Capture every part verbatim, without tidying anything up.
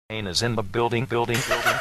Is in the building, building, building.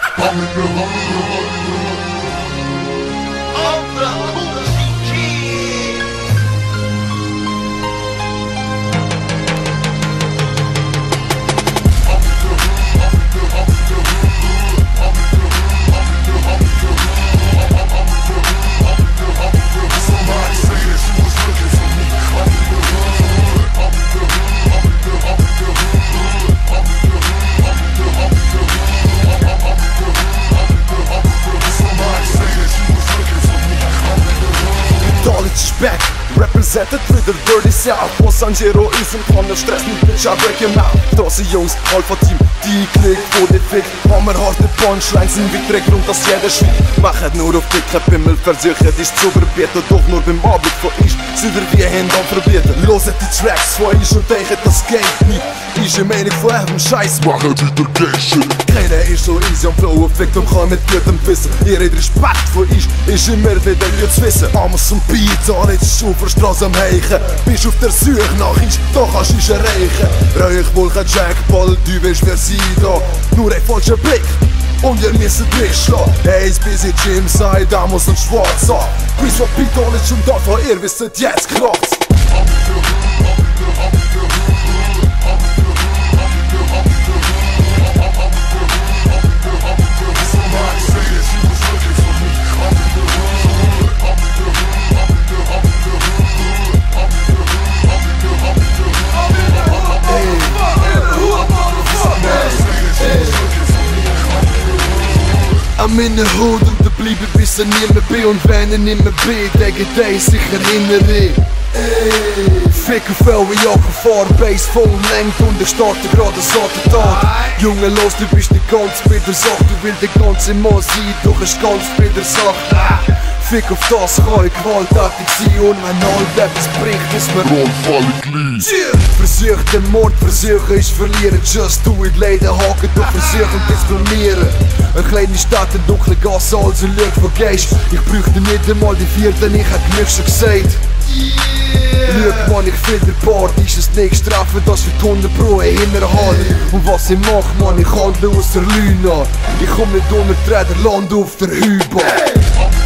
Back, represented with the dirty South. Was an Heroism kann der Stress nicht, bitch, I break him out. Da sind Jungs, Alpha-Team, die Klick, wo die Fick. Hammerharte Punchlines sind wie Dreck rund, dass jeder schweigt. Machet nur auf dicken Pimmel, versuchen dich zu verbieten. Doch nur beim Anblick von ich, sind wir wie Hände am verbieten. Loset die Tracks von ich und denken, das geht nicht. Ich im Meinung von einem Scheiß, machen wieder Gay-Shit. Keiner ist so easy am Flow, fickt und kann mit gutem Wissen. Ihr habt Respekt vor ich, ist immer wieder jetzt wissen. Amos und Beats, alle ist auf der Straße am Heichen. Bist auf der Suche nach ich, da kannst du ich erreichen. Brauch ich wohl kein Jackball, du weißt wer sie da. Nur ein falscher Blick und ihr müsst durchschlagen. Hey, es busy Jim, sei Amos und Schwarz an. Quiz what Beat all ist schon da, vor ihr wisst jetzt kracht's. I'm in the hood und da bleibe bis er nimmer bin. Und wenn er nimmer bin, denke ich sich erinnere. Fick auf eure Jacke, fahr Bass voll lenkt und er startet gerade ein Attentat. Junge, los, du bist nicht ganz bei der Sache. Du willst der ganze Mann sein, doch ist ganz bei der Sache. Fick auf das kann ich gewalttätig sein. Und wenn all etwas bricht, ist mir allfällig gleich. Versuch den Mord, versuchen ist verlieren. Just do it, leider haken, doch versuchen diskriminieren. Eine kleine Stadt, eine dunkle Gasse, also schau von Geist. Ich bräuchte nicht einmal die vierte, ich hätte genug schon gesagt. Schau man, ich finde der Bart, ist es nicht strafen, das wird hundert Pro hinterhalten. Und was ich mach, man, ich handle aus der Lüne. Ich komm nicht unter Träder, land auf der Hübel.